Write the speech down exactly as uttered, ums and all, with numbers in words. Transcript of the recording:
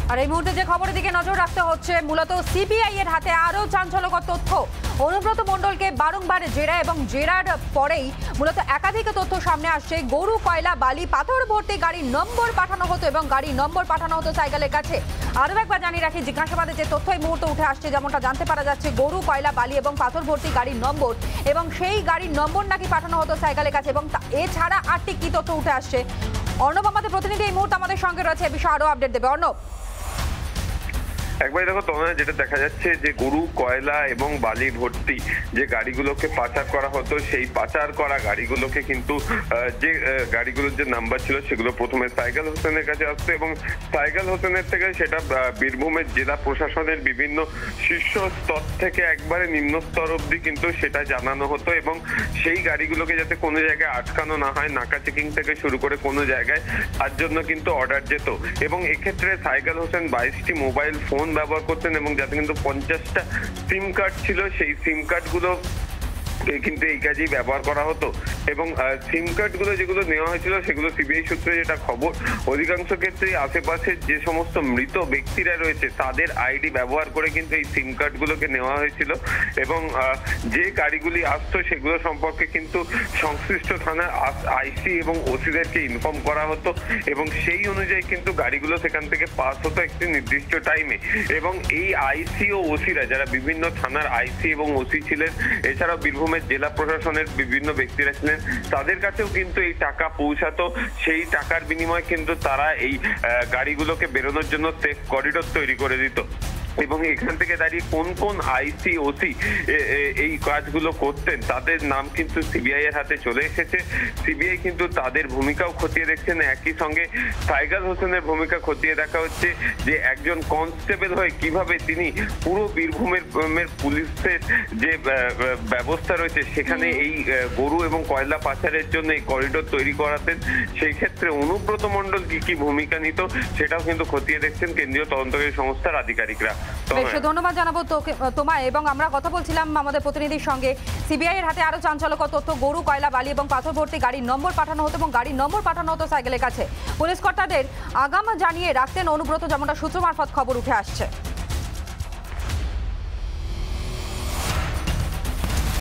আর এই মুহূর্তে যে খবরের দিকে নজর রাখতে হচ্ছে, মূলত সিবিআই এর হাতে আরও চাঞ্চল্যকর তথ্য। অনুব্রত মণ্ডলকে বারংবার জেরা এবং জেরার পরেই মূলত একাধিক তথ্য সামনে আসছে। গরু, কয়লা, বালি, পাথর ভর্তি গাড়ির নম্বর পাঠানো হতো এবং গাড়ির নম্বর পাঠানো হতো সাইকেলের কাছে। আরও একবার জানিয়ে রাখি, জিজ্ঞাসাবাদে যে তথ্য এই মুহূর্তে উঠে আসছে, যেমনটা জানতে পারা যাচ্ছে, গরু, কয়লা, বালি এবং পাথর ভর্তি গাড়ির নম্বর এবং সেই গাড়ির নম্বর নাকি পাঠানো হতো সাইকেলের কাছে। এবং এছাড়া আটটি কি তথ্য উঠে আসছে, অর্ণব আমাদের প্রতিনিধি এই মুহূর্তে আমাদের সঙ্গে রয়েছে, এ বিষয়ে আরও আপডেট দেবে। অর্ণব, একবার দেখো তোমার যেটা দেখা যাচ্ছে যে গরু, কয়লা এবং বালি ভর্তি যে গাড়িগুলোকে পাচার করা হতো, সেই পাচার করা গাড়িগুলোকে কিন্তু যে গাড়িগুলোর যে নাম্বার ছিল সেগুলো প্রথমে সাইকেল হোসেনের কাছে আসতো এবং সাইকেল হোসেনের থেকে সেটা বীরভূমের জেলা প্রশাসনের বিভিন্ন শীর্ষ স্তর থেকে একবারে নিম্ন স্তর অব্দি কিন্তু সেটা জানানো হতো এবং সেই গাড়িগুলোকে যাতে কোনো জায়গায় আটকানো না হয়, নাকা চেকিং থেকে শুরু করে কোনো জায়গায়, তার জন্য কিন্তু অর্ডার যেত। এবং এক্ষেত্রে সাইকেল হোসেন বাইশটি মোবাইল ফোন ব্যবহার করতেন এবং যাতে কিন্তু পঞ্চাশটা সিম কার্ড ছিল, সেই সিম কার্ডগুলো কিন্তু এই কাজেই ব্যবহার করা হতো। এবং সিম কার্ডগুলো যেগুলো নেওয়া হয়েছিল সেগুলো সিবিআই সূত্রে যেটা খবর, অধিকাংশ ক্ষেত্রেই আশেপাশের যে সমস্ত মৃত ব্যক্তিরা রয়েছে তাদের আইডি ব্যবহার করে কিন্তু এই সিম কার্ডগুলোকে নেওয়া হয়েছিল এবং যে গাড়িগুলি আসতো সেগুলো সম্পর্কে কিন্তু সংশ্লিষ্ট থানার আইসি এবং ওসিদেরকে ইনফর্ম করা হতো এবং সেই অনুযায়ী কিন্তু গাড়িগুলো সেখান থেকে পাস হতো একটি নির্দিষ্ট টাইমে। এবং এই আইসি ও ওসিরা, যারা বিভিন্ন থানার আইসি এবং ওসি ছিলেন, এছাড়াও বীরভূমের জেলা প্রশাসনের বিভিন্ন ব্যক্তিরা ছিলেন, তাদের কাছেও কিন্তু এই টাকা পৌঁছাতো। সেই টাকার বিনিময়ে কিন্তু তারা এই গাড়িগুলোকে বেরোনোর জন্য সেফ করিডোর তৈরি করে দিত। এবং এখান থেকে দাঁড়িয়ে কোন কোন আইসি ওসি এই কাজগুলো করতেন তাদের নাম কিন্তু সিবিআই এর হাতে চলে এসেছে। সিবিআই কিন্তু তাদের ভূমিকাও খতিয়ে দেখছেন। একই সঙ্গে সাইকেল হোসেনের ভূমিকা খতিয়ে দেখা হচ্ছে যে একজন কনস্টেবল হয়ে কিভাবে তিনি পুরো বীরভূমের পুলিশের যে ব্যবস্থা রয়েছে সেখানে এই গরু এবং কয়লা পাচারের জন্য এই করিডোর তৈরি করাতেন। সেই ক্ষেত্রে অনুব্রত মণ্ডল কি কি ভূমিকা নিত সেটাও কিন্তু খতিয়ে দেখছেন কেন্দ্রীয় তদন্তকারী সংস্থার আধিকারিকরা। ধন্যবাদ জানাবো তোমায়। এবং আমরা কথা বলছিলাম আমাদের প্রতিনিধির সঙ্গে, সিবিআই এর হাতে আরো চাঞ্চল্যকর তথ্য, গরু, কয়লা, বালি এবং পাথর ভর্তি গাড়ির নম্বর পাঠানো হতো এবং গাড়ির নম্বর পাঠানো হতো সাইকেলের কাছে। পুলিশ কর্তাদের আগাম জানিয়ে রাখতেন অনুব্রত, যেমনটা সূত্র মারফত খবর উঠে আসছে।